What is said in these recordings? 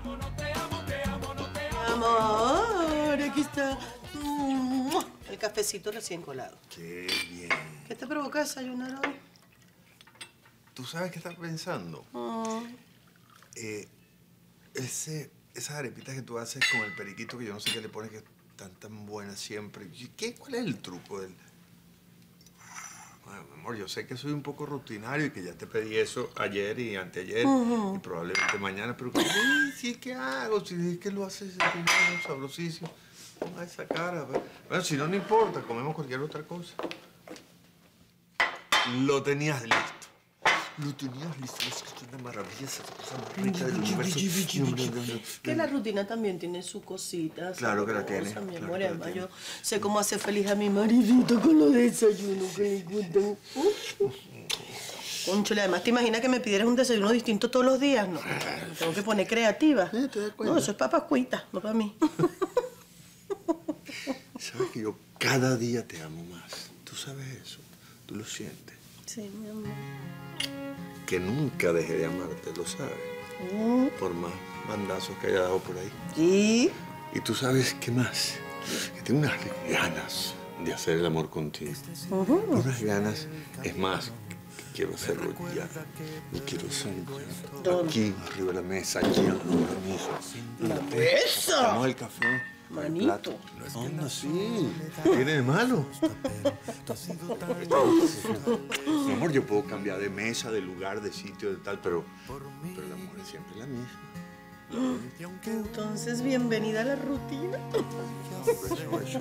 Amor, aquí está el cafecito recién colado. Qué bien. ¿Qué te provoca desayunar hoy? ¿Tú sabes qué estás pensando? Esas arepitas que tú haces con el periquito, que yo no sé qué le pones, que están tan buenas siempre. ¿Cuál es el truco del...? Bueno, amor, yo sé que soy un poco rutinario y que ya te pedí eso ayer y anteayer y probablemente mañana, pero sí, ¿qué hago? Si es que lo haces sabrosísimo. Ponga esa cara. Bueno, si no, no importa, comemos cualquier otra cosa. Lo tenías listo. Lo tenías listo. Es que es una maravilla, esa cosa más rica del universo. Que la rutina también tiene su cosita. Claro que la tiene. Mi claro amor, que la además tiene. yo sé cómo hacer feliz a mi maridito con los desayunos que le gustan. Cónchale, además, ¿te imaginas que me pidieras un desayuno distinto todos los días? No, me tengo que poner creativa. ¿Te das cuenta? No, eso es para Pascuita, no para mí. Sabes que yo cada día te amo más. ¿Tú sabes eso? ¿Tú lo sientes? Sí, mi amor. Que nunca dejé de amarte, ¿lo sabes? Por más mandazos que haya dado por ahí. ¿Y? Y tú sabes qué más, que tengo unas ganas de hacer el amor contigo. Unas ganas, es más, que quiero hacerlo ya. Lo quiero hacer ya. Aquí, arriba de la mesa, aquí, ahora mismo. ¿La mesa? Tomamos el café. Manito. Anda, sí. ¿Qué tiene de malo? Mi amor, yo puedo cambiar de mesa, de lugar, de sitio, de tal, pero el amor es siempre la misma. Entonces, bienvenida a la rutina. Eso.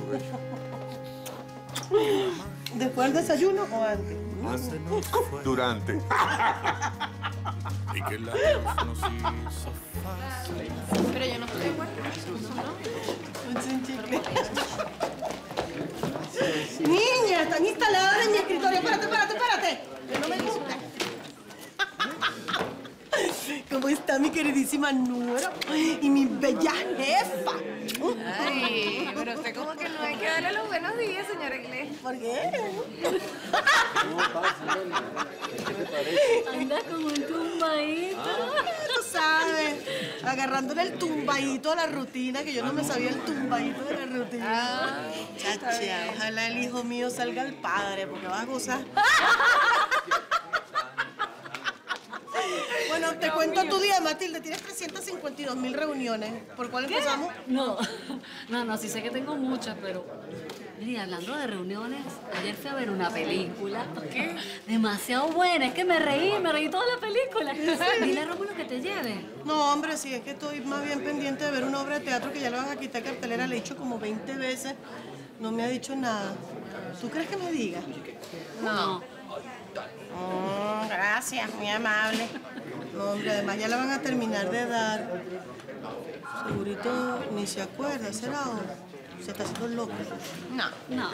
¿Después del desayuno o antes? Durante. Pero yo no estoy de acuerdo. Un chicle. Niña, están instaladas en mi escritorio. Espérate. Que no me gusta. ¿Cómo está mi queridísima nuera? Y mi bella jefa. Ay, pero usted como que no hay que darle los buenos días, señora Iglesias. ¿Por qué? Anda como un tumbadito. Tú sabes, agarrándole el tumbadito a la rutina, que yo no me sabía el tumbadito de la rutina. Chacha, ojalá el hijo mío salga al padre, porque vas a gozar. Bueno, te cuento tu día, Matilde. Tienes 352.000 reuniones. ¿Por cuál empezamos? No, sí sé que tengo muchas, pero... Mira, hablando de reuniones, ayer fui a ver una película. ¿Qué? Demasiado buena, es que me reí toda la película. Dile a Rómulo que te lleve. No, hombre, sí, es que estoy más bien pendiente de ver una obra de teatro que ya le van a quitar cartelera. Le he dicho como 20 veces. No me ha dicho nada. ¿Tú crees que me diga? No. Gracias, muy amable. No, hombre, además ya la van a terminar de dar. Segurito ni se acuerda, ¿será? O se está haciendo loco. No.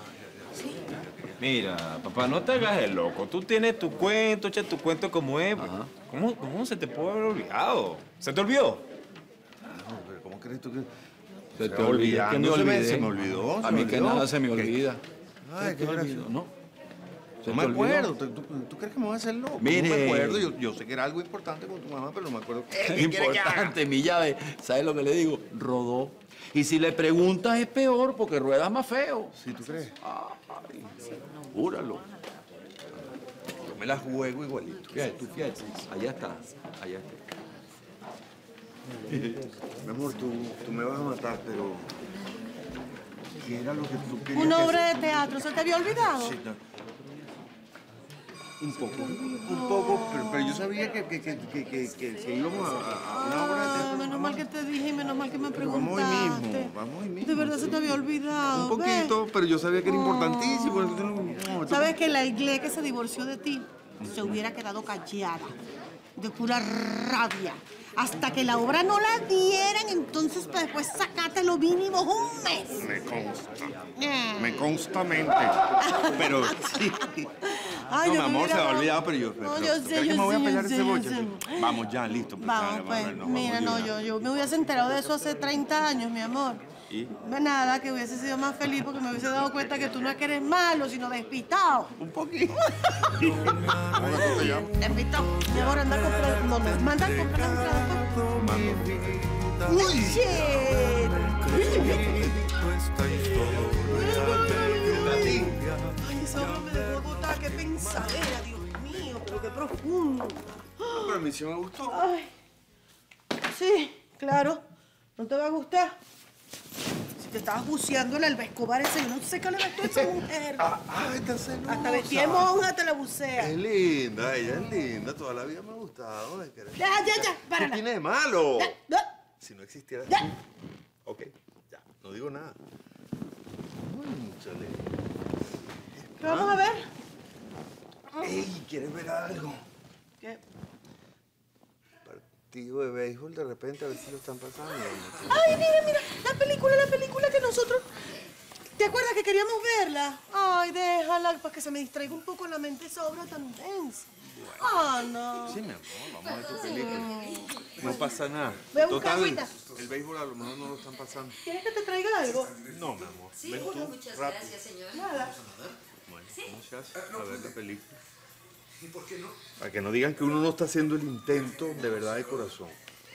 Mira, papá, no te hagas el loco. Tú tienes tu cuento, echa tu cuento como es. ¿Cómo se te puede haber olvidado? ¿Se te olvidó? No, pero ¿cómo crees tú que...? Se te olvida que me olvidé. Se me olvidó. A mí que nada se me olvida. Ay, qué gracioso. ¿No? No me acuerdo. ¿Tú crees que me voy a hacer loco? Mire. No me acuerdo. Yo sé que era algo importante con tu mamá, pero no me acuerdo. Importante, mi llave. ¿Sabes lo que le digo? Rodó. Y si le preguntas es peor porque ruedas más feo. ¿Sí, tú crees? Ay, júralo. Yo me la juego igualito. Fíjate. Allá está. Mi amor, tú me vas a matar, pero... ¿Qué era lo que tú querías? Una obra de teatro, ¿se te había olvidado? Sí, no. Un poco, pero yo sabía que íbamos a una obra de teatro. Menos mal que te dije y menos mal que me Pero preguntaste. vamos hoy mismo. De verdad se te había olvidado. Un poquito, pero yo sabía que era importantísimo. ¿Sabes que la iglesia que se divorció de ti se hubiera quedado callada? De pura rabia. Hasta que la obra no la dieran, entonces para después sacarte lo mínimo un mes. Me consta mente. Pero sí. Ay, No, mi yo me amor, se hubiera- me ha olvidado, pero yo... No, pero, yo ¿tú sé, crees que yo me voy a sé, pelar yo ese sé, yo boche? sé. Vamos ya, listo. Pues, Vamos, pues, mira, no, yo me hubiese enterado de eso hace 30 años, mi amor. ¿Y? Nada, que hubiese sido más feliz porque me hubiese dado cuenta que tú no es que eres malo, sino despistado. Un poquito. ¿Cómo tú te llamas? Despistado. Mi amor, anda a comprar... No, nos manda a comprar la entrada. ¡Uy, shit! Ay, ese hombre me dejó botar. Qué pensadera, Dios mío. Pero qué profundo. No, pero a mí sí me gustó. Ay. Sí, claro. ¿No te va a gustar? Si te estabas buceando el Alba Escobar ese, yo no sé qué le ves tú a esa mujer. Está celosa. Hasta vestida de monja te la bucea. Es linda, ella es linda. Toda la vida me ha gustado. Ya, ¿Qué párala. tiene de malo? Ya. Si no existiera... Ya. Ok, ya. No digo nada. Cónchale. ¿Qué vamos a ver? Ey, ¿quieres ver algo? ¿Qué? Partido de béisbol, de repente, a ver si lo están pasando. Ay, mira, la película que nosotros... ¿Te acuerdas que queríamos verla? Ay, déjala, para que se me distraiga un poco la mente esa obra tan densa. Ah, no. Sí, mi amor, vamos a ver tu película. No pasa nada. Ve a buscar agüita. El béisbol a lo mejor no lo están pasando. ¿Quieres que te traiga algo? No, mi amor. Sí, Ven tú, muchas rápido. gracias, señor. Nada. Bueno, ¿cómo se hace? A ver la película. ¿Y por qué no? Para que no digan que uno no está haciendo el intento de verdad de corazón.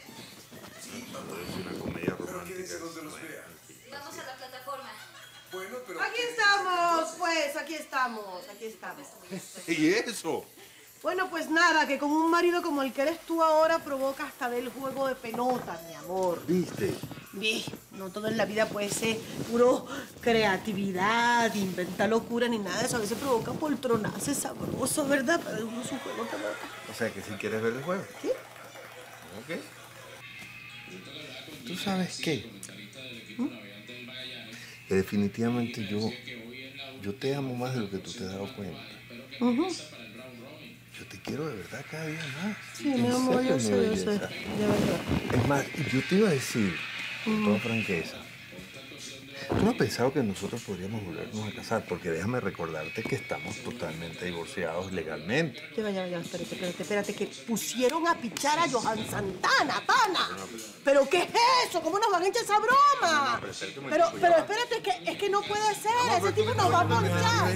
Es una comedia romántica. Vamos a la plataforma. Aquí estamos, pues, aquí estamos. ¿Y eso? Bueno, pues nada, que con un marido como el que eres tú ahora provoca hasta del juego de pelota, mi amor. ¿Viste? No todo en la vida puede ser puro creatividad, inventar locura ni nada de eso. A veces provoca poltronazo sabroso, ¿verdad? Pero uno es un juego de pelota. O sea, que si quieres ver el juego. ¿Sí? Ok. ¿Tú sabes qué? Que definitivamente yo te amo más de lo que tú te has dado cuenta. Yo te quiero de verdad cada día más. Sí, mi amor, yo sé, de verdad. Es más, yo te iba a decir, con toda franqueza, ¿tú no has pensado que nosotros podríamos volvernos a casar? Porque déjame recordarte que estamos totalmente divorciados legalmente. Ya, espérate, que pusieron a pichar a Johan Santana, pana. ¿Pero qué es eso? ¿Cómo nos van a echar esa broma? Pero espérate, es que no puede ser. Ese tipo nos va a ponchar.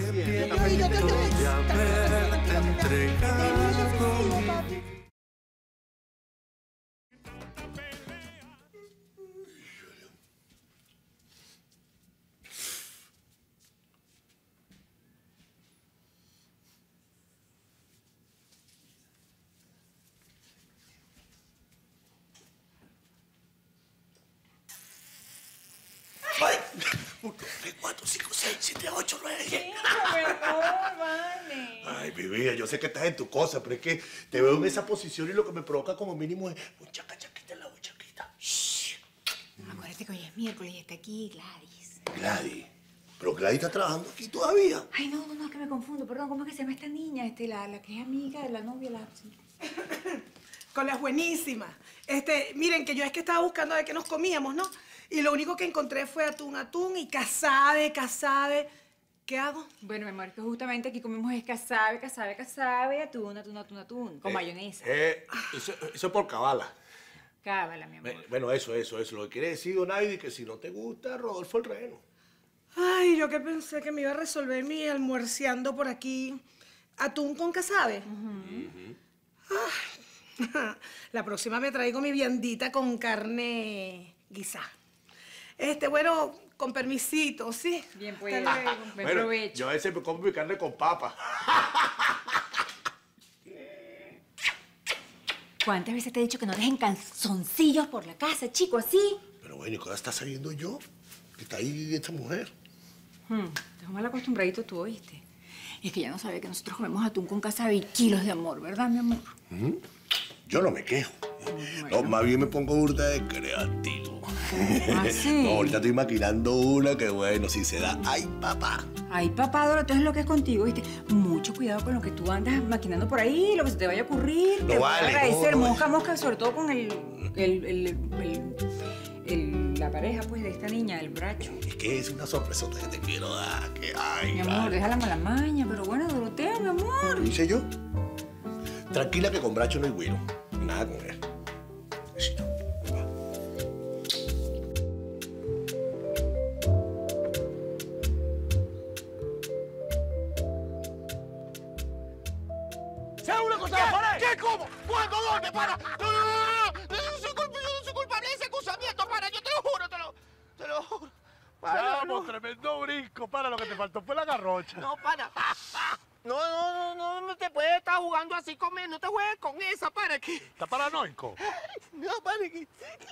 ¡Ay! 1, 2, 3, 4, 5, 6, 7, 8, 9, 10. Vale. Ay, mi vida, yo sé que estás en tu cosa, pero es que te veo en esa posición y lo que me provoca como mínimo es un chacachaquita en la buchaquita. Shh. Acuérdate que hoy es miércoles y está aquí Gladys. Gladys. Pero Gladys está trabajando aquí todavía. Ay, no, es que me confundo. Perdón, ¿cómo es que se llama esta niña? La que es amiga de la novia, Con las buenísimas. Miren, que yo es que estaba buscando de qué nos comíamos, ¿no? Y lo único que encontré fue atún y casabe. ¿Qué hago? Bueno, mi amor, que justamente aquí comemos es casabe, atún, con mayonesa. Eso es por cabala. Cábala, mi amor. Bueno, eso. Lo que quiere decir, Donaidi, que si no te gusta, Rodolfo el Reno. Ay, yo que pensé que me iba a resolver mi almuerceando por aquí. Atún con casabe. Ay, la próxima me traigo mi viandita con carne guisada. Bueno, con permisito, ¿sí? Bien, pues. Hasta luego. Buen provecho. Yo a veces me como mi carne con papa. ¿Cuántas veces te he dicho que no dejen calzoncillos por la casa, chico, así? Pero bueno, ¿y qué hora está saliendo yo? Que está ahí esta mujer. Estás mal acostumbradito tú, ¿oíste? Es que ya no sabe que nosotros comemos atún con casabe y kilos de amor, ¿verdad, mi amor? Yo no me quejo. No, más bien me pongo burda de creativo. ¿Ah, sí? No, ahorita estoy maquinando una que, bueno, si se da, ¡ay, papá! Ay, papá, Dora, tú es lo que es contigo, ¿viste? Mucho cuidado con lo que tú andas maquinando por ahí, lo que se te vaya a ocurrir. No te voy vale, a agradecer, no. mosca, sobre todo con la pareja, pues, de esta niña, el bracho. Es que es una sorpresota que te quiero dar, que, ay, Mi amor, vale. deja la mala maña, pero bueno, Dorotea, mi amor. ¿Lo hice yo? Tranquila que con bracho no hay güiro. Nada con él. Besito. ¿Cómo? ¿Cuándo? ¿Dónde? Para. No, no, no, no. Yo no soy culpable de ese acusamiento, para. Yo te lo juro, te lo juro. Para, Vamos, tremendo brinco. Para, lo que te faltó fue la garrocha. No, para. No te puedes estar jugando así conmigo. No te juegues con esa, para que. ¿Estás paranoico? No, para que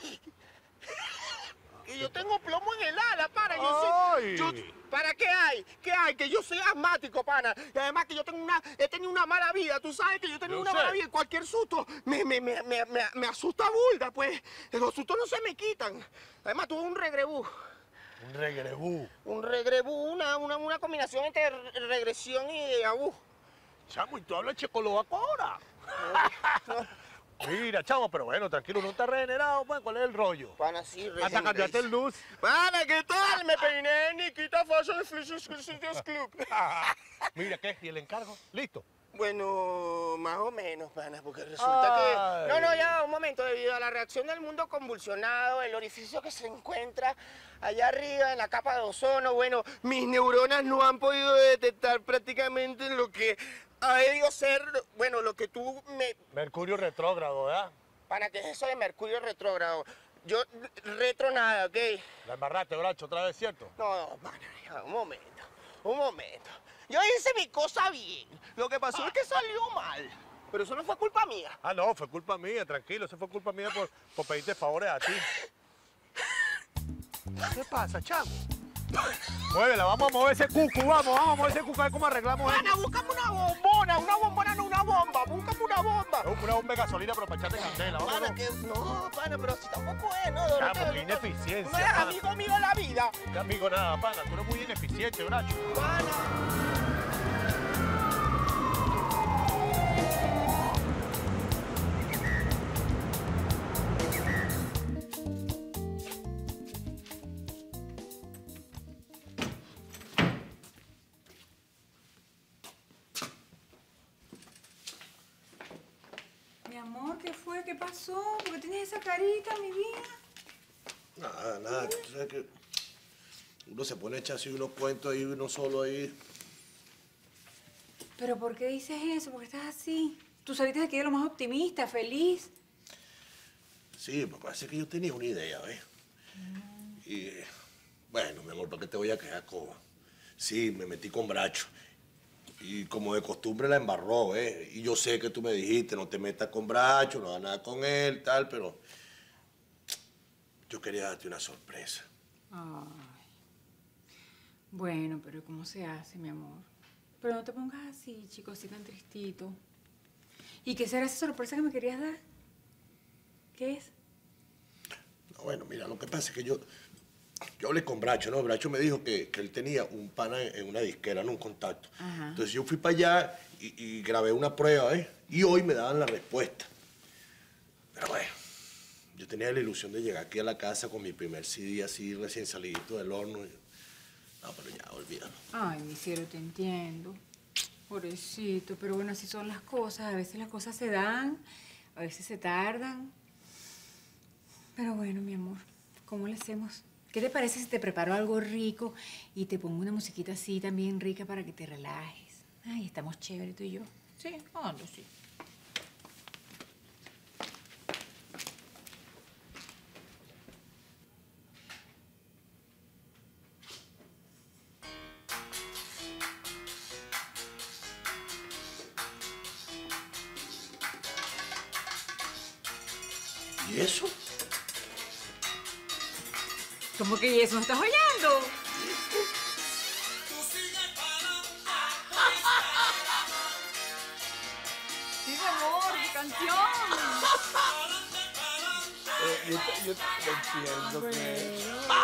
yo tengo plomo en el ala, para. ¿Para qué hay? ¿Qué hay? Que yo soy asmático, pana. Y además que he tenido una mala vida. Tú sabes que yo he tenido una mala vida. Cualquier susto me asusta burda, pues. Los sustos no se me quitan. Además, tuve un regrebú. Un regrebú. Un regrebú, una combinación entre regresión y déjà vu. Chamo, ¿y tú hablas checoslovaco ahora? Mira, chamo, pero bueno, tranquilo, no estás regenerado, pues, ¿cuál es el rollo? Pana, sí, hasta cambiarte el luz. Pana, ¿qué tal? Me peiné en Nikita Fashion Studios Club. Mira, ¿qué? ¿Y el encargo? ¿Listo? Bueno, más o menos, pana, porque resulta que... No, ya, un momento. Debido a la reacción del mundo convulsionado, el orificio que se encuentra allá arriba en la capa de ozono, bueno, mis neuronas no han podido detectar prácticamente lo que ha debido ser, bueno, lo que tú me... Mercurio retrógrado, ¿verdad? Pana, ¿qué es eso de Mercurio retrógrado? Yo, retro nada, ¿ok? La embarraste, Bracho, otra vez, ¿cierto? No, pana, ya, un momento. Yo hice mi cosa bien. Lo que pasó es que salió mal. Pero eso no fue culpa mía. Ah, no, fue culpa mía, tranquilo. Eso fue culpa mía por pedirte favores a ti. ¿Qué pasa, chamo? Muévela, vamos a mover ese cucu, vamos a mover ese cucu, a ver cómo arreglamos esto. Pana, búscame una bombona no una bomba, búscame una bomba. Una bomba de gasolina, pero para echarte candela, ¿vamos? Pana, que no, pana, pero si tampoco es, ¿no? Chamo, qué ineficiencia. No eres amigo mío en la vida. No amigo nada, pana, tú eres muy ineficiente, Bracho. Pana. Mi amor, ¿qué fue? ¿Qué pasó? ¿Por qué tienes esa carita, mi vida? Nada. Tú sabes que uno se pone a echar así unos cuentos ahí, uno solo ahí. ¿Pero por qué dices eso? ¿Por qué estás así? Tú saliste de aquí de lo más optimista, feliz. Sí, me parece que yo tenía una idea, ¿ves? Y, bueno, mi amor, ¿para qué te voy a quedar coba? Sí, me metí con Bracho. Y como de costumbre la embarró, ¿eh? Y yo sé que tú me dijiste, no te metas con Bracho, no hagas nada con él, tal, pero... yo quería darte una sorpresa. Ay. Bueno, pero ¿cómo se hace, mi amor? Pero no te pongas así, chico, así tan tristito. ¿Y qué será esa sorpresa que me querías dar? ¿Qué es? No, bueno, mira, lo que pasa es que yo hablé con Bracho, ¿no? Bracho me dijo que él tenía un pana en una disquera, en un contacto. Ajá. Entonces yo fui para allá y grabé una prueba, ¿eh? Y hoy me daban la respuesta. Pero bueno, yo tenía la ilusión de llegar aquí a la casa con mi primer CD así recién salidito del horno. No, pero ya, olvídalo. Ay, mi cielo, te entiendo. Pobrecito, pero bueno, así son las cosas. A veces las cosas se dan, a veces se tardan. Pero bueno, mi amor, ¿cómo le hacemos? ¿Qué te parece si te preparo algo rico y te pongo una musiquita así también rica para que te relajes? Ay, estamos chévere tú y yo. Sí, ando, sí. ¿Y eso? ¿Cómo que y eso? ¿Me estás oyendo? Sí, mi amor, mi canción. Yo entiendo que...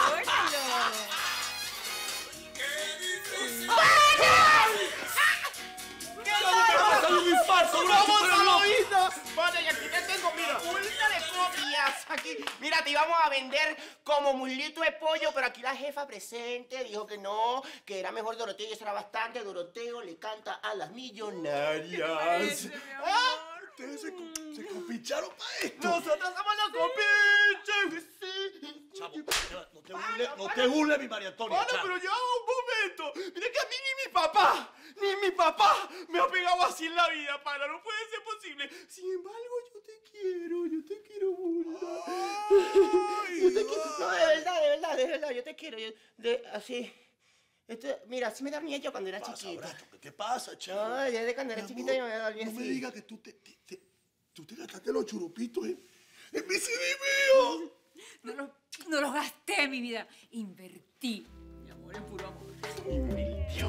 ¡Un infarto! Vale, y aquí te tengo, mira, una de copias aquí. Mira, te íbamos a vender como mulito de pollo, pero aquí la jefa presente dijo que no, que era mejor Doroteo y eso era bastante. Doroteo le canta a las millonarias. Ustedes se compincharon para esto. ¡Nosotros somos los compinches! Sí. Chavo, no te burles, mi María Antonia. Bueno, pero ya un momento. Mira que a mí ni mi papá me ha pegado así en la vida, pana. No puede ser posible. posible. Sin embargo, yo te quiero mucho. Yo te quiero. No, de verdad, yo te quiero. Así. Mira, así me dormía yo cuando era chiquita. ¿Qué pasa, chico? No, desde cuando era chiquita yo me dormía así. No me digas que tú te gastaste los churupitos en mi CD mío. No los gasté, mi vida. Invertí. Mi amor, en puro amor. Invirtió.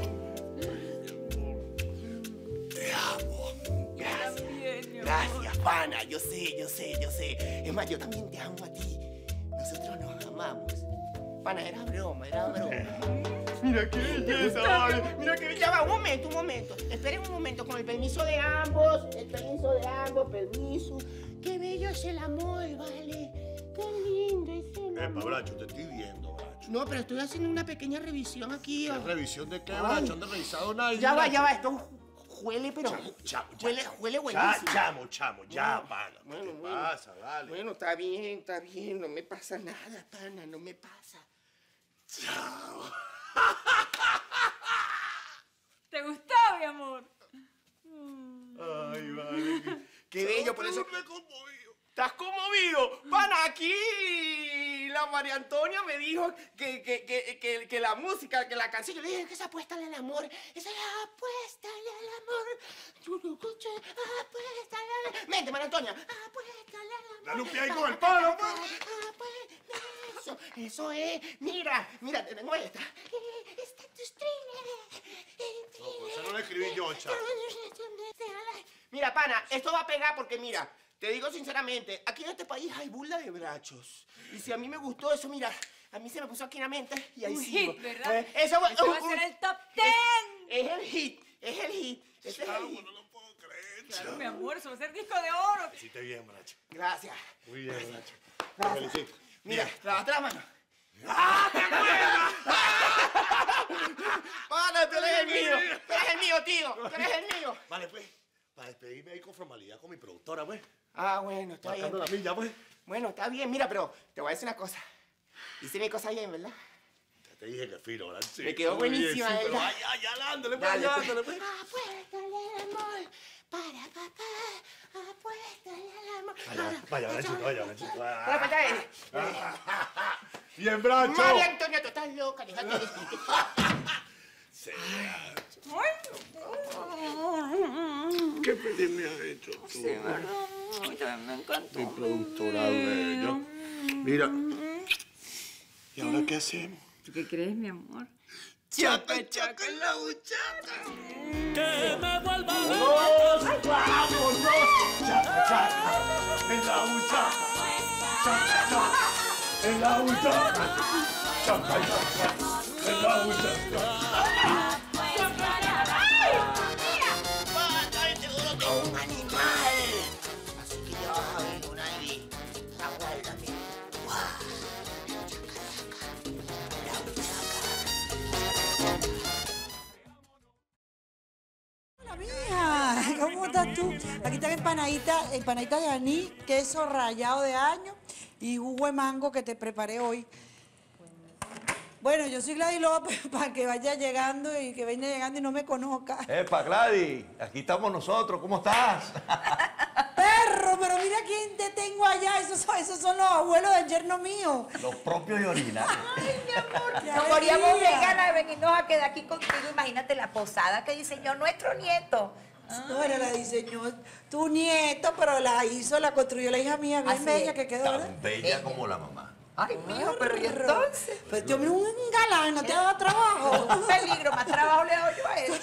Te amo. Gracias, pana. Yo sé. Es más, yo también te amo a ti. Nosotros nos amamos. Pana, era broma. Mira qué belleza, vale. Mira qué belleza. Ya va, un momento. Esperen un momento, con el permiso de ambos. Permiso. Qué bello es el amor, vale. Qué lindo es el amor. Bracho, te estoy viendo, Bracho. No, pero estoy haciendo una pequeña revisión aquí. ¿Qué revisión de qué, Bracho? No he revisado nada. Ya va. Esto huele, pero... Huele buenísimo. Chamo, ya, pana. ¿Qué pasa? Dale. Bueno, está bien. No me pasa nada, pana. No me pasa. Chao. ¿Te gustó, mi amor? Ay, vale. Qué bello, por eso... Me conmovido. ¿Estás conmovido? Pana, aquí la María Antonia me dijo que la música, que la canción, yo le dije que esa apuéstale al amor. Esa es la apuéstale al amor. Yo lo escuché, apuéstale al amor. Mente, María Antonia, apuéstale al amor. Dale un pie ahí con el palo, pana. Eso es. Mira, te tengo esta. Esta es tu No, esa no la escribí yo, chamo. Mira, pana, esto va a pegar porque, mira, te digo sinceramente, aquí en este país hay burla de brachos. Y si a mí me gustó eso, mira, a mí se me puso aquí en la mente y ahí sigo. ¿Verdad? Eso va a ser el top 10. Es el hit. Chamo, no lo puedo creer, Claro, chamo. mi amor, eso va a ser disco de oro. Hiciste bien, Bracho. Gracias. Muy bien, Bracho. Te felicito. Mira, lávate la mano. ¡Ah, te acuerdas! Pana, tú eres el mío. Tú eres el mío, tío. Tú eres el mío. Vale, pues, para despedirme ahí con formalidad con mi productora, pues. Ah, bueno, está bien. Marcando la milla, pues. Bueno, está bien. Mira, pero te voy a decir una cosa. Hice mi cosa bien, ¿verdad? Ya te dije que fino, ¿verdad? Sí, Me quedó muy bien, buenísima, sí, pero ¿verdad? ya, ándale, pues, Dale, ya, pues. ándale, pues. Apuéstale al amor para papá. Apuéstale al amor. Vaya, Brachito. Para papá. Bien, Bracho. María Antonia, tú estás loca. Déjate de Sí, ¿qué feliz me has hecho tú? Sí, ¿verdad? A mí también me encantó. Mi productora bello. Mira. ¿Y ahora qué hacemos? ¿Tú qué crees, mi amor? Chaca en la buchaca. Que me vuelva ¡Vámonos! Chaca en la buchaca. Chaca en la buchaca. Chaca en la buchaca. Un animal. Así que ya vas a ver una vez. Aguárdame. Hola, mija. ¿Cómo estás tú? Aquí están empanaditas de anís, queso rallado de año y jugo de mango que te preparé hoy. Bueno, yo soy Gladys López, para que vaya llegando y que venga llegando y no me conozca. ¡Epa, Gladys! Aquí estamos nosotros, ¿cómo estás? Perro, pero mira quién te tengo allá, esos son los abuelos del yerno mío. Los propios y originales. Ay, mi amor, qué Nos moríamos de alegría. ganas de venirnos a quedar aquí contigo. Imagínate la posada que diseñó nuestro nieto. No, era la diseñó tu nieto, pero la construyó la hija mía, bien Así bella es. que quedó, ¿verdad? Tan bella como la mamá. Ay, mijo, pero ¿y entonces? Pues Dios mío, un galán, no te ha dado trabajo. Un peligro, más trabajo le hago yo a él.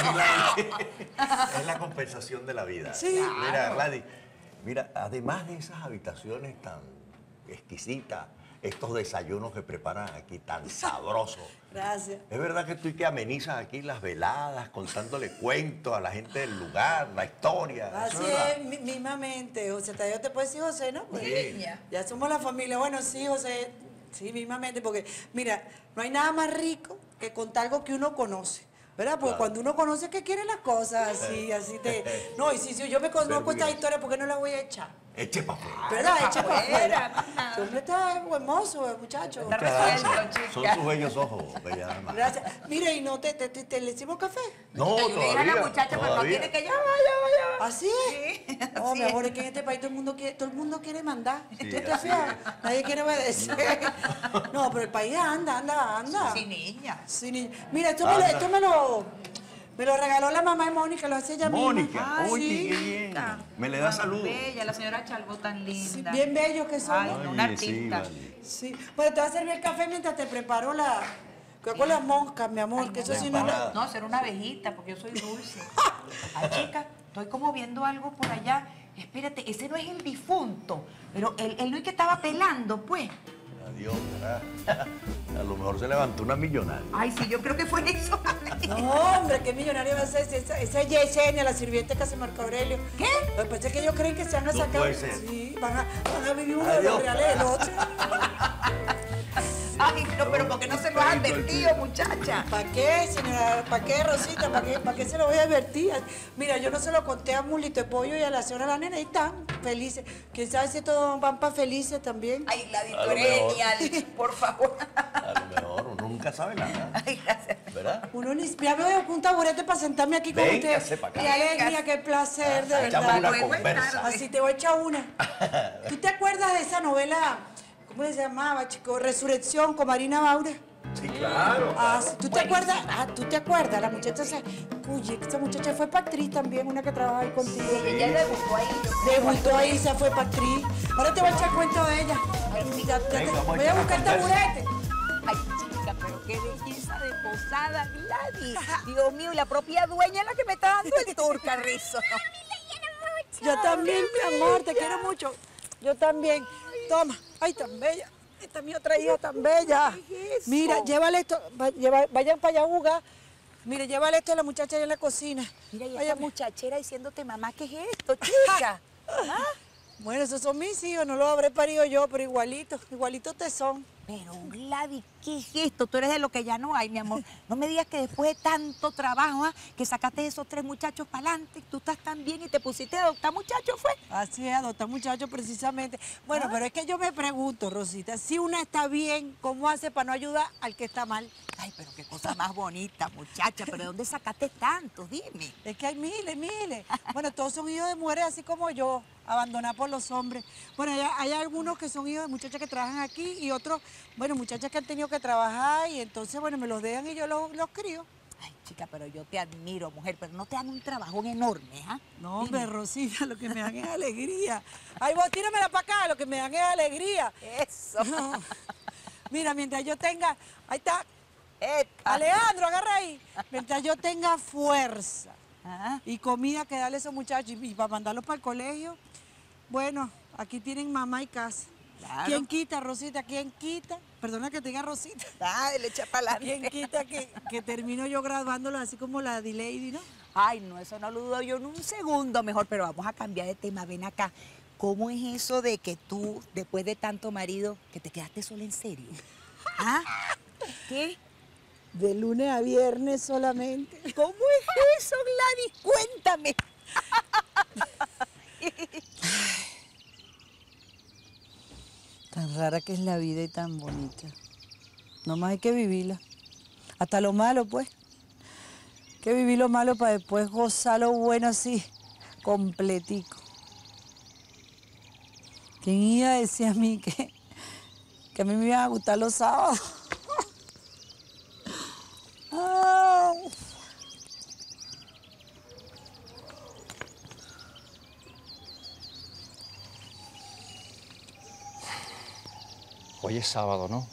Es la compensación de la vida. Sí. Mira, Gladys, mira, además de esas habitaciones tan exquisitas, estos desayunos que preparan aquí tan sabrosos. Gracias. Es verdad que tú y que amenizas aquí las veladas, contándole cuentos a la gente del lugar, la historia. Así ¿Eso verdad? es, mismamente. José Tadeo te puede decir José, ¿no? Pues, Sí. ya somos la familia. Bueno, sí, José, sí, mismamente, porque mira, no hay nada más rico que contar algo que uno conoce. ¿Verdad? Porque Claro. cuando uno conoce que quiere las cosas, así te... No, y si yo me conozco esta Vergüenza. historia, ¿por qué no la voy a echar? Eche para afuera. ¿Verdad? Eche para afuera. Tu hombre está hermoso, muchacho. Está resuelto, chica. Son sus bellos ojos, bella dama. Gracias. Mira, ¿y no te le hicimos café? No, Yo le dije a la muchacha, pero no todavía. tiene que ya va. ¿Así es? Sí, No, así mi amor, es. es que en este país todo el mundo quiere mandar. Sí, ¿Tú te así fijas? Nadie quiere obedecer. No, pero el país anda. Sí, niña. Sí, niña. Mira, esto me lo regaló la mamá de Mónica, lo hace ella misma. Mónica, Ay, oye, sí. qué bien. Me le da saludos. Bella, la señora Chalbo tan linda. Sí, bien bellos que son. Ay, ¿no? una Oye, sí, artista. vale. Sí. Bueno, te voy a servir el café mientras te preparo con las moscas, mi amor, que eso sí no empanada. No, ser una abejita, porque yo soy dulce. Ay, chica, estoy como viendo algo por allá. Espérate, ese no es el difunto, pero él no es que estaba pelando, pues. Adiós, ¿verdad? A lo mejor se levantó una millonaria. Ay, sí, yo creo que fue eso. No, hombre, qué millonario va a ser esa es Yesenia, la sirvienta que hace Marco Aurelio. ¿Qué? Lo que pasa es que ellos creen que se van a No sacar. puede ser. Sí, van a vivir uno de los Adiós. reales del otro. Ay, no, pero ¿por qué no se lo has advertido, muchacha? ¿Para qué, señora? ¿Para qué, Rosita? ¿Para qué se lo voy a advertir? Mira, yo no se lo conté a Mulito de Pollo y a la señora la nena y están felices. ¿Quién sabe si todos van para felices también? Ay, Gladys, A tú lo eres mejor. genial, por favor. A lo mejor, uno nunca sabe nada. Ay, gracias. ¿Verdad? Uno ni... Ya veo un taburete para sentarme aquí con Véngase usted. pa' acá. Qué alegría, qué placer, de Echamos verdad. una Luego es conversa. tarde. Así te voy a echar una. ¿Tú te acuerdas de esa novela? ¿Cómo se llamaba, chico? Resurrección con Marina Maura. Sí, claro. Ah, sí, ¿tú te acuerdas? Ah, ¿tú te acuerdas? La muchacha esa... Uy, esa muchacha fue para actriz también, una que trabaja ahí contigo. Ella debutó ahí. Debutó ahí, se fue para actriz. Ahora te voy a echar cuento de ella. Venga, vamos a Voy a echar buscar una conversa. taburete. Ay, chica, pero qué belleza de posada, Gladys. Dios mío, y la propia dueña es la que me está dando el tour, Carrizo. Yo también, mi amor, te quiero mucho. Yo también. Toma. Ay, tan bella. Esta es mi otra hija tan bella. ¿Qué es eso? Mira, llévale esto. Vayan para allá a jugar. Mire, llévale esto a la muchacha allá en la cocina. Mira, y Vaya, esta muchachera diciéndote, mamá, ¿qué es esto, chica? ¿Ah? Bueno, esos son mis hijos, no los habré parido yo, pero igualitos te son. Pero Gladys, ¿qué es esto? Tú eres de lo que ya no hay, mi amor. No me digas que después de tanto trabajo, que sacaste esos 3 muchachos para adelante, tú estás tan bien y te pusiste a adoptar muchachos, ¿fue? Así es, adoptar muchachos precisamente. Bueno, pero es que yo me pregunto, Rosita, si una está bien, ¿cómo hace para no ayudar al que está mal? Ay, pero qué cosa más bonita, muchacha. ¿Pero de dónde sacaste tantos? Dime. Es que hay miles. Bueno, todos son hijos de mujeres así como yo, abandonados por los hombres. Bueno, hay algunos que son hijos de muchachas que trabajan aquí y otros, bueno, muchachas que han tenido que trabajar y entonces, bueno, me los dejan y yo los crío. Ay, chica, pero yo te admiro, mujer, pero no te dan un trabajón enorme, ¿ah? No, hombre, Rosita, lo que me dan es alegría. Ay, vos tíramela para acá, lo que me dan es alegría. Eso. No. Mira, mientras yo tenga, ahí está, Epa. Alejandro, agarra ahí. Mientras yo tenga fuerza Ajá. y comida que darle a esos muchachos y para mandarlos para el colegio, bueno, aquí tienen mamá y casa. Claro. ¿Quién quita, Rosita? ¿Quién quita? Perdona que te diga Rosita. Dale, echa para ¿Quién adelante. quita que termino yo graduándolos así como la D-Lady, no? Ay, no, eso no lo dudo yo en un segundo mejor, pero vamos a cambiar de tema. Ven acá. ¿Cómo es eso de que tú, después de tanto marido, que te quedaste sola en serio? ¿Ah? ¿Qué? De lunes a viernes solamente. ¿Cómo es eso, Gladys? Cuéntame. Tan rara que es la vida y tan bonita. Nomás hay que vivirla. Hasta lo malo, pues. Hay que vivir lo malo para después gozar lo bueno así, completico. ¿Quién iba a decir a mí que a mí me iban a gustar los sábados? Ah. Hoy es sábado, ¿no?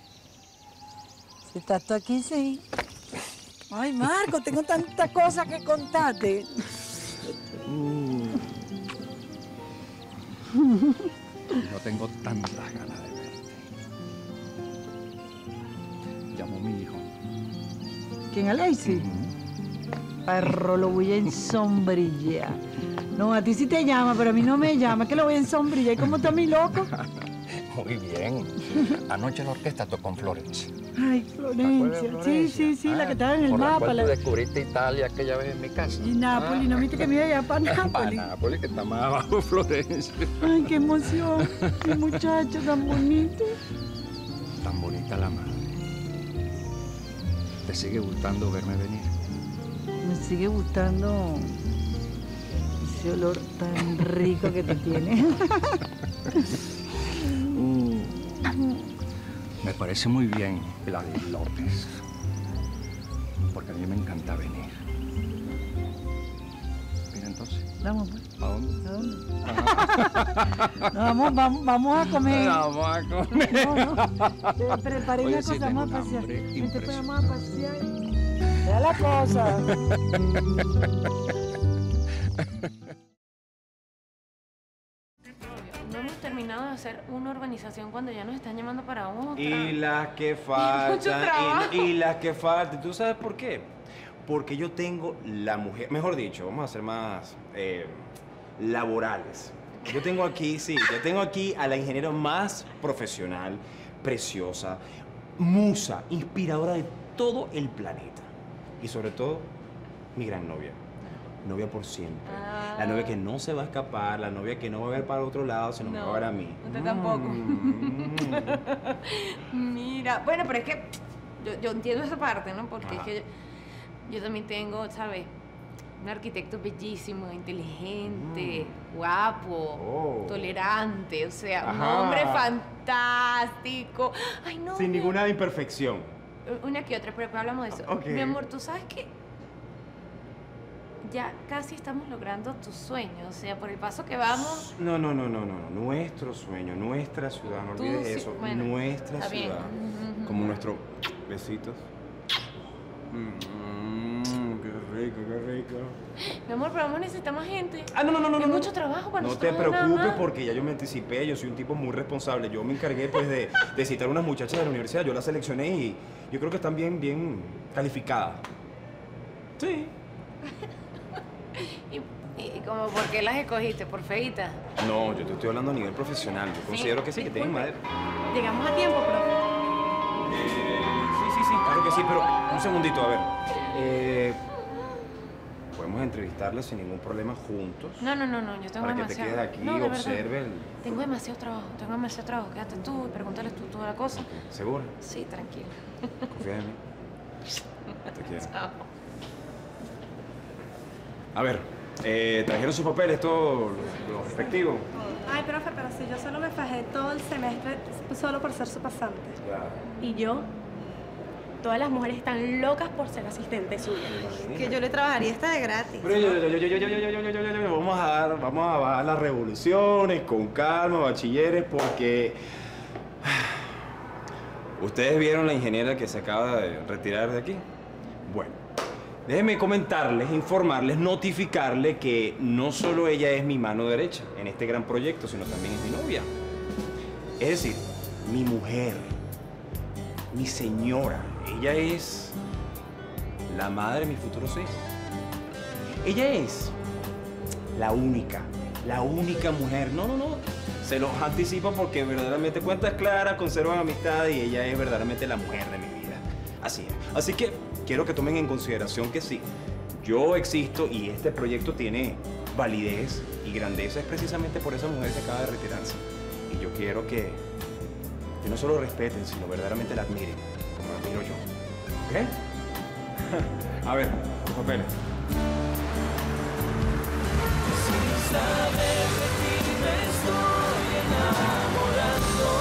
Si estás tú aquí, sí. Ay, Marco, tengo tantas cosas que contarte. No tengo tantas ganas de verte. Llamó mi hijo. ¿Quién es Lacey? Perro, lo voy a ensombrilla. No, a ti sí te llama, pero a mí no me llama, que lo voy a ensombrilla. ¿Y cómo está mi loco? Muy bien. Anoche la orquesta tocó en Florencia. Ay, Florencia. Sí, la que estaba en el por mapa. La cual tú descubriste Italia aquella vez en mi casa. Y Nápoles, ¿no viste que me iba allá para Nápoles? Para Nápoles, que está más abajo Florencia. Ay, qué emoción. Qué muchacho tan bonito. Tan bonita la madre. ¿Te sigue gustando verme venir? Me sigue gustando ese olor tan rico que te tiene. Me parece muy bien, Gladys López, porque a mí me encanta venir. Mira, entonces. Vamos, pues. ¿A dónde? ¿A dónde? No, vamos a comer. Vamos a comer. No. Te preparé Oye, una sí, cosa, tengo vamos a un pasear. hambre Vente, pues, vamos a pasear. Vea la cosa. No hemos terminado de hacer una urbanización cuando ya nos están llamando para otra. Y las que Mucho faltan, trabajo. y las que faltan. ¿Tú sabes por qué? Porque yo tengo la mujer, mejor dicho, vamos a ser más laborales. Yo tengo aquí, yo tengo aquí a la ingeniera más profesional, preciosa, musa, inspiradora de todo el planeta. Y sobre todo, mi gran novia. Novia por siempre. La novia que no se va a escapar, la novia que no va a ver para otro lado, sino me va a ver a mí. Usted tampoco. Mira, bueno, pero es que yo entiendo esa parte, ¿no? Porque es que yo también tengo, ¿sabes? Un arquitecto bellísimo, inteligente, guapo, tolerante, o sea, un hombre fantástico. Ay, no. Sin ninguna imperfección. Una que otra, pero después hablamos de eso. Ok. Mi amor, ¿tú sabes qué? Ya casi estamos logrando tu sueño, o sea, por el paso que vamos. No. Nuestro sueño, nuestra ciudad, no Tú olvides sí, eso. bueno, nuestra está bien. ciudad. Como nuestro besitos. Qué rico. Mi amor, pero vamos a necesitar más gente. No. Hay mucho trabajo para No nosotros. te nada preocupes más. porque ya yo me anticipé, yo soy un tipo muy responsable. Yo me encargué pues de citar unas muchachas de la universidad, yo las seleccioné y yo creo que están bien calificadas. Sí. ¿Y como por qué las escogiste? ¿Por feita? No, yo te estoy hablando a nivel profesional. Yo considero que sí, que tienen madre. Llegamos a tiempo, profe. Sí, claro que sí, pero un segundito, a ver. Podemos entrevistarla sin ningún problema juntos. No, yo tengo Para que demasiado. te quedes aquí No, y de observe verdad. el... Tengo demasiado trabajo. Quédate tú y pregúntale tú toda la cosa. ¿Segura? Sí, tranquilo. Confía en mí. Te quiero. Chao. A ver, ¿trajeron sus papeles, todos los respectivos? Ay, profe, pero si yo solo me fajé todo el semestre solo por ser su pasante. Y yo, todas las mujeres están locas por ser asistente suya. Que yo le trabajaría esta de gratis. Pero yo, vamos a bajar las revoluciones con calma, bachilleres, porque... ¿Ustedes vieron la ingeniera que se acaba de retirar de aquí? Bueno, déjenme comentarles, informarles, notificarles que no solo ella es mi mano derecha en este gran proyecto, sino también es mi novia. Es decir, mi mujer, mi señora. Ella es la madre de mis futuros hijos. Ella es la única mujer. No. Se los anticipo porque verdaderamente cuentas claras, conservan amistad y ella es verdaderamente la mujer de mi vida. Así es. Así que quiero que tomen en consideración que sí, yo existo y este proyecto tiene validez y grandeza es precisamente por esa mujer que acaba de retirarse. Y yo quiero que no solo respeten, sino verdaderamente la admiren, como la admiro yo. ¿Ok? A ver, los papeles. Sin saber de ti me estoy enamorando.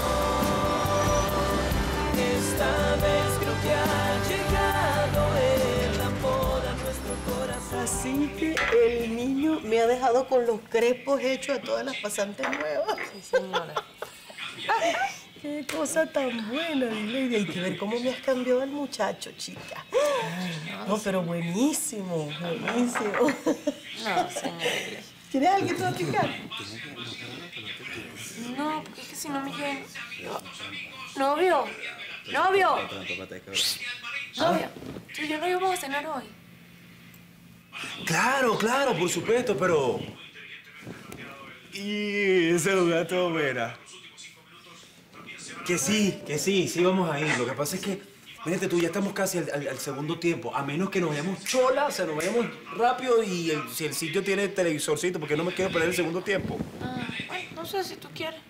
Esta vez creo que ha llegado el amor a nuestro corazón. Así que el niño me ha dejado con los crespos hechos a todas las pasantes nuevas. Sí, señora. Qué cosa tan buena, Lady. Hay que ver cómo me has cambiado el muchacho, chica. No, pero buenísimo. No, señora. ¿Quieres algo que te va a picar? No, porque es que si no me lleno. Novio. Novio, tú y yo no íbamos a cenar hoy. Claro, por supuesto, pero... Y ese gato buena. Que sí vamos a ir. Lo que pasa es que, fíjate tú, ya estamos casi al segundo tiempo. A menos que nos vayamos chola, o sea, nos vayamos rápido y si el sitio tiene televisorcito, porque no me quiero perder el segundo tiempo. Bueno, no sé si tú quieres.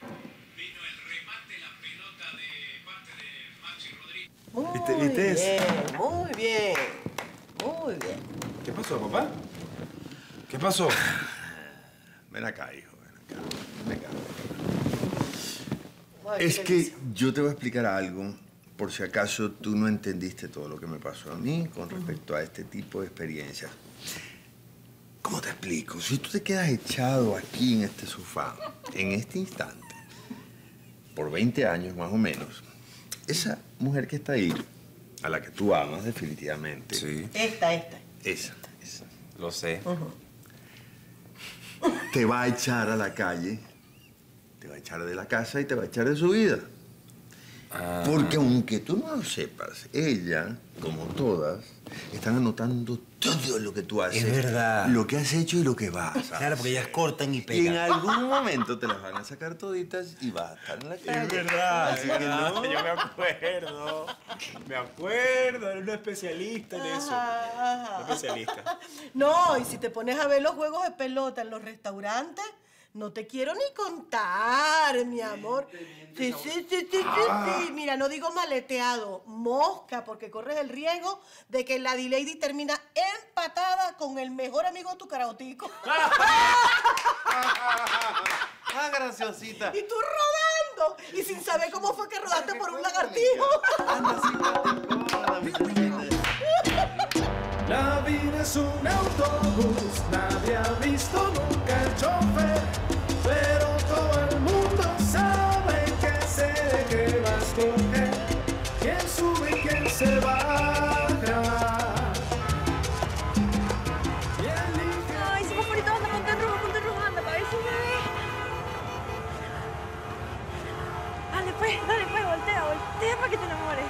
¿Viste eso? Muy bien, muy bien. ¿Qué pasó, papá? ¿Qué pasó? Ven acá, hijo, ven acá. Es que yo te voy a explicar algo, por si acaso tú no entendiste todo lo que me pasó a mí con respecto a este tipo de experiencias. ¿Cómo te explico? Si tú te quedas echado aquí en este sofá, en este instante, por 20 años más o menos, esa mujer que está ahí, a la que tú amas definitivamente. Sí. Esa. Lo sé. Te va a echar a la calle, te va a echar de la casa y te va a echar de su vida. Porque aunque tú no lo sepas, ella, como todas, están anotando todo lo que tú haces. Es verdad. Lo que has hecho y lo que vas. Claro, porque ellas cortan y pegan. Y en algún momento te las van a sacar toditas y vas a estar en la calle. Es verdad, Así que no. yo me acuerdo. Me acuerdo, era una especialista en eso. Una especialista. No, y si te pones a ver los juegos de pelota en los restaurantes, no te quiero ni contar, mi amor. Sí. Mira, no digo maleteado, mosca, porque corres el riesgo de que la D-Lady termina empatada con el mejor amigo de tu caraotico. Graciosita. Y tú rodando, y sin saber cómo fue que rodaste por un lagartijo. La vida es un autobús, nadie ha visto nunca el chofer, pero todo el mundo sabe que sé de qué va a escoger, quién sube y quién se baja. Ay, si favorito anda, ponte en rojo, anda, para ver si me ve. Dale pues, voltea para que te enamores.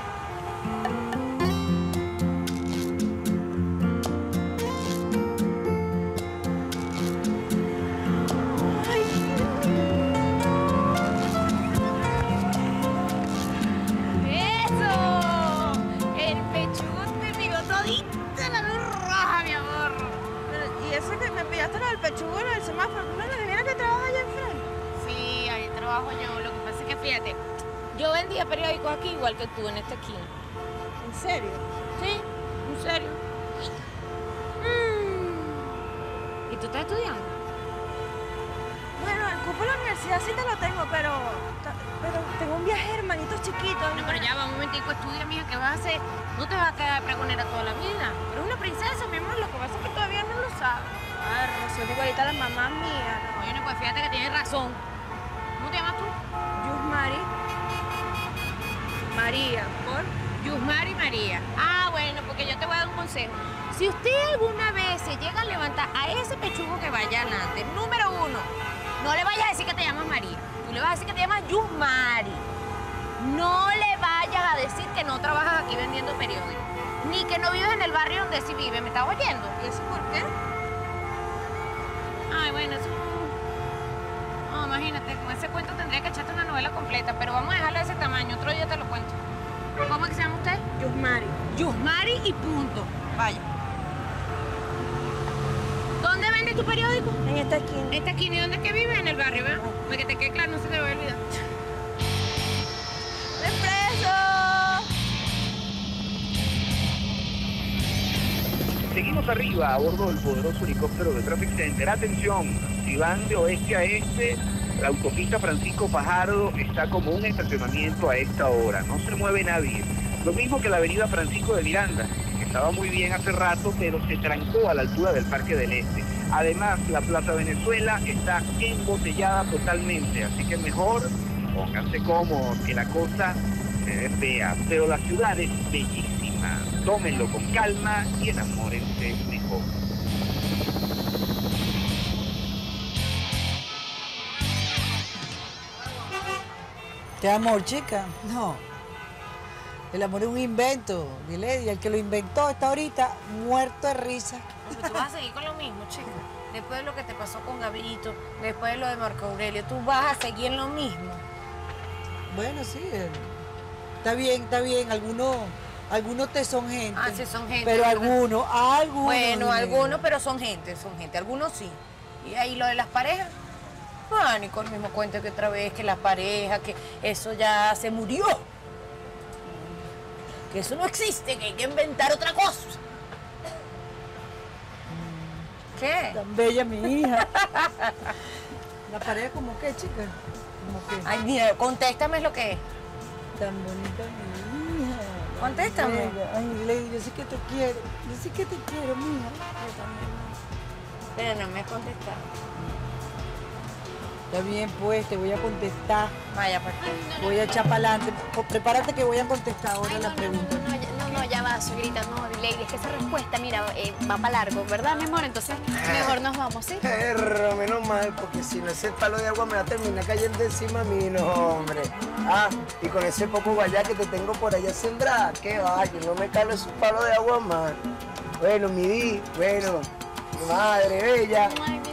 Pechugo en el semáforo. ¿No le dijeron que trabaja allá enfrente? Sí, ahí trabajo yo. Lo que pasa es que, fíjate, yo vendía periódicos aquí igual que tú en esta esquina. ¿En serio? Sí, en serio. ¿Y tú estás estudiando? Bueno, el cupo de la universidad sí te lo tengo, pero tengo un viaje de hermanitos chiquitos. No, pero ya va un momentico, estudia, mija, ¿qué vas a hacer? No te vas a quedar pregonera toda la vida. Eres una princesa, mi amor, lo que pasa es que todavía no lo sabes. Soy igualita a la mamá mía. Bueno, pues fíjate que tienes razón. ¿Cómo te llamas tú? Yusmari. María, ¿por? Yusmari María. Ah, bueno, porque yo te voy a dar un consejo. Si usted alguna vez se llega a levantar a ese pechugo que vaya adelante, número 1, no le vayas a decir que te llamas María. Tú le vas a decir que te llamas Yusmari. No le vayas a decir que no trabajas aquí vendiendo periódicos. Ni que no vives en el barrio donde sí vive. ¿Me estás oyendo? ¿Y eso por qué? Ay, bueno, eso... No, imagínate, con ese cuento tendría que echarte una novela completa, pero vamos a dejarlo de ese tamaño, otro día te lo cuento. ¿Cómo es que se llama usted? Yusmari. Yusmari y punto. Vaya. ¿Dónde vende tu periódico? En esta esquina. ¿En esta esquina? ¿Y dónde es que vive? En el barrio, ¿verdad? Para que te quede claro, no se te va a olvidar. ¡Expreso! Seguimos arriba a bordo del poderoso helicóptero de Traffic Center. Atención, si van de oeste a este, la autopista Francisco Fajardo está como un estacionamiento a esta hora. No se mueve nadie. Lo mismo que la avenida Francisco de Miranda, que estaba muy bien hace rato, pero se trancó a la altura del Parque del Este. Además, la Plaza Venezuela está embotellada totalmente, así que mejor pónganse cómodos, que la cosa se ve fea, pero la ciudad es bellísima. Tómenlo con calma y enamórense mejor. ¿Qué amor, chica? No. El amor es un invento, dile, y el que lo inventó está ahorita muerto de risa. Porque tú vas a seguir con lo mismo, chica. Después de lo que te pasó con Gabito, después de lo de Marco Aurelio, tú vas a seguir en lo mismo. Bueno, sí. Está bien. Algunos te son gente. Ah, sí, son gente. Pero ¿verdad? algunos. Bueno, algunos, pero son gente. Algunos sí. Y ahí lo de las parejas. Ah, Nicole mismo cuenta que otra vez que las parejas, que eso ya se murió. Que eso no existe, que hay que inventar otra cosa. ¿Qué? Tan bella mi hija. ¿La pareja como qué, chica? ¿Como qué? Ay, mira, contéstame lo que es. Tan bonita mi hija. Contéstame. Ay, Lady, yo sé que te quiero. Yo sé que te quiero, mija. Yo también. Pero no me has contestado. Está bien, pues, te voy a contestar. Vaya, ¿para qué? Voy a echar para adelante. Prepárate que voy a contestar ahora la pregunta. No, ya va, suegrita, no, Lady, es que esa respuesta, mira, va para largo, ¿verdad, mi amor? Entonces, mejor nos vamos, ¿sí? Perro, menos mal, porque si no ese palo de agua me va a terminar cayendo encima a mí, no, hombre. Ah, y con ese poco guayá que te tengo por allá sembrada, ¿qué va? Que no me calo esos palos de agua más. Bueno, mi di, bueno, mi madre bella.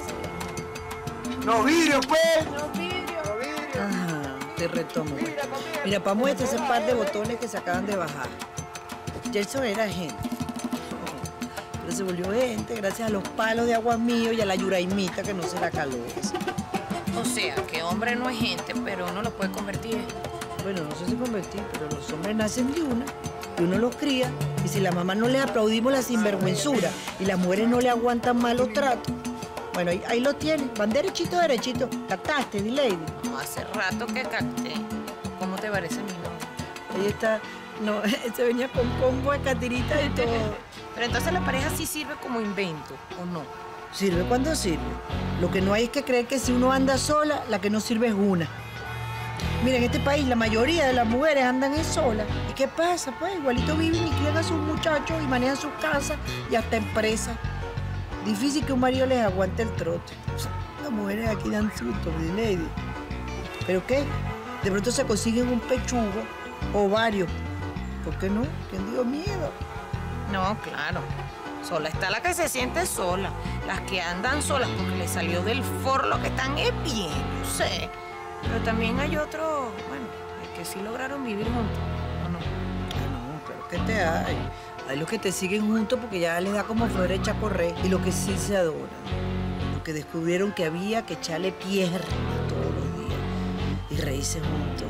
¡No vidrio, pues! ¡No vidrio! ¡No vidrio! Ajá, te retomo. Mira, para muestra ese par de botones que se acaban de bajar. Jason era gente. Pero se volvió gente gracias a los palos de agua mío y a la yuraimita que no se la caló. O sea, que hombre no es gente, pero uno lo puede convertir. Bueno, no sé si convertir, pero los hombres nacen de una y uno los cría. Y si la mamá no le aplaudimos la sinvergüenzura y las mujeres no le aguantan malos tratos, bueno, ahí lo tienes. Van derechito. ¿Captaste, D-Lady? No, hace rato que capté. ¿Cómo te parece mi nombre? Ahí está. No, se venía con combo de catirita y todo. Pero entonces la pareja sí sirve como invento, ¿o no? Sirve cuando sirve. Lo que no hay es que creer que si uno anda sola, la que no sirve es una. Mira, en este país la mayoría de las mujeres andan solas. ¿Y qué pasa? Pues igualito viven y crían a sus muchachos y manejan sus casas y hasta empresas. Difícil que un marido les aguante el trote. O sea, las mujeres aquí dan susto, lady. ¿Pero qué? De pronto se consiguen un pechugo o varios. ¿Por qué no? ¿Quién dio miedo? No, claro. Sola está la que se siente sola. Las que andan solas porque les salió del forro lo que están es bien, yo sé. Pero también hay otros, bueno, que sí lograron vivir juntos, ¿o no? No, claro que te hay. Hay los que te siguen juntos porque ya les da como flor hecha a correr. Y los que sí se adoran. Los que descubrieron que había que echarle pierna todos los días y reírse juntos.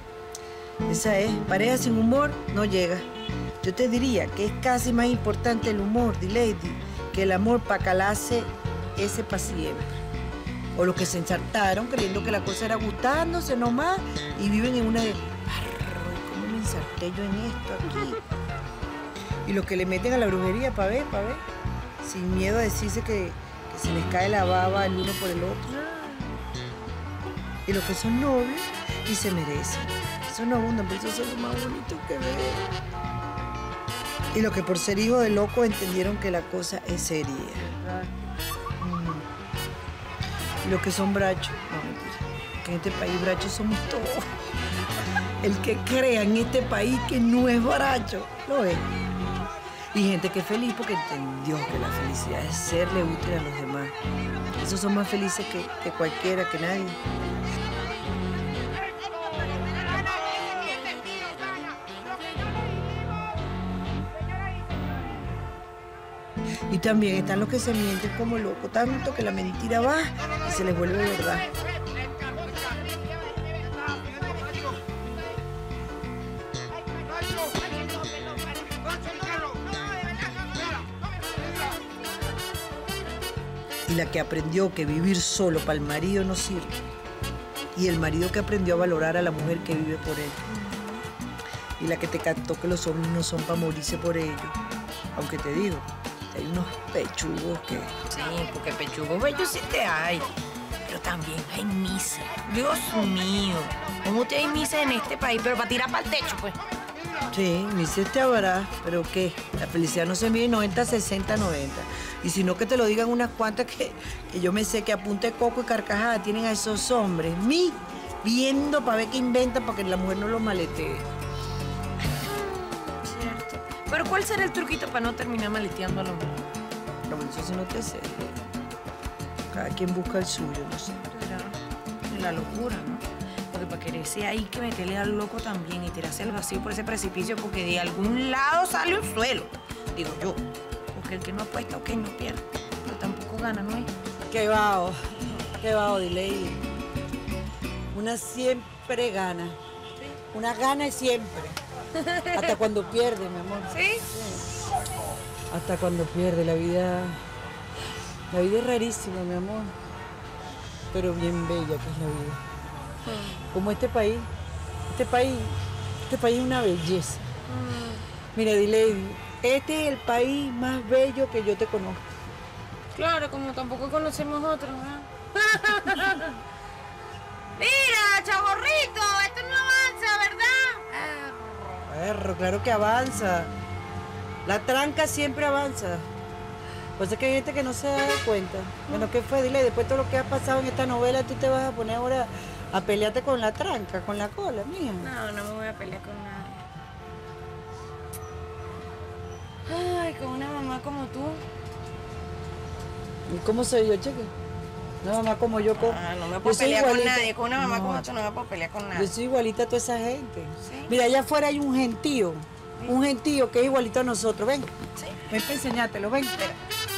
Esa es, pareja sin humor no llega. Yo te diría que es casi más importante el humor, D-Lady, que el amor para calarse ese pa' siempre. O los que se ensartaron creyendo que la cosa era gustándose nomás y viven en una de... ¿Cómo me ensarté yo en esto aquí? Y los que le meten a la brujería para ver, sin miedo a decirse que se les cae la baba el uno por el otro. Y los que son nobles y se merecen. Eso no abundan, pero eso es lo más bonito que ver. Y los que por ser hijos de locos entendieron que la cosa es seria. Y los que son brachos, no, mentira, que en este país brachos somos todos. El que crea en este país que no es bracho, lo es. Y gente que es feliz porque entendió que la felicidad es serle útil a los demás. Esos son más felices que cualquiera, que nadie. Y también están los que se mienten como locos, tanto que la mentira va y se les vuelve verdad. Y la que aprendió que vivir solo para el marido no sirve. Y el marido que aprendió a valorar a la mujer que vive por él. Y la que te cantó que los hombres no son para morirse por ellos. Aunque te digo, hay unos pechugos que... Sí, porque pechugos bellos sí te hay. Pero también hay misas. Dios mío. ¿Cómo te hay misas en este país? Pero para tirar para el techo, pues. Sí, misas te habrá. ¿Pero qué? La felicidad no se mide 90, 60, 90. Y si no que te lo digan unas cuantas que yo me sé que a punta de coco y carcajada tienen a esos hombres. Viendo para ver qué inventan para que la mujer no lo maletee. Cierto. Pero ¿cuál será el truquito para no terminar maleteando a los hombres? No, eso sí no te sé. Cada quien busca el suyo, no sé. Será la locura, ¿no? Porque que para quererse hay que meterle al loco también y tirarse al vacío por ese precipicio porque de algún lado sale un suelo, digo yo. Porque el que no apuesta o que no pierde, pero tampoco gana, ¿no es? Qué vago, Diley. Una siempre gana. Una gana siempre. Hasta cuando pierde, mi amor. ¿Sí? Hasta cuando pierde. La vida es rarísima, mi amor. Pero bien bella que es la vida. Como este país es una belleza. Mira, Diley, este es el país más bello que yo te conozco. Claro, como tampoco conocemos otros, ¿verdad? Mira, chaborrito, esto no avanza, ¿verdad? Perro, claro que avanza. La tranca siempre avanza. Pues es que hay gente que no se da cuenta. Bueno, ¿qué fue? Dile, después de todo lo que ha pasado en esta novela, tú te vas a poner ahora a pelearte con la tranca, con la cola, mija. No, no me voy a pelear con nadie. Ay, con una mamá como tú. ¿Y cómo soy yo, cheque? Una mamá como yo. No me puedo pelear con nadie. Con una mamá como tú no me puedo pelear con nadie. Yo soy igualita a toda esa gente. ¿Sí? Mira, allá afuera hay un gentío. ¿Sí? Un gentío que es igualito a nosotros. Ven. ¿Sí? Ven para enseñártelo. Ven. Espera.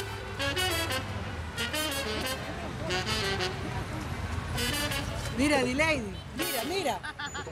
Mira, Diley. Mira.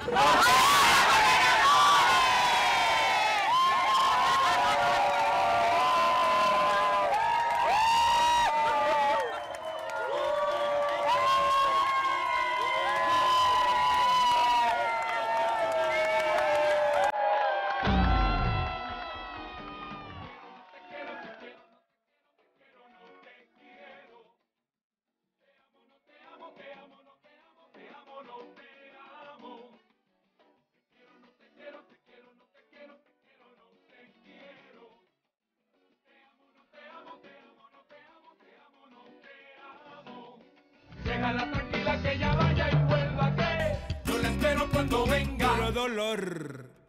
Déjala tranquila que ella vaya y vuelva, que yo la espero cuando venga. Puro dolor.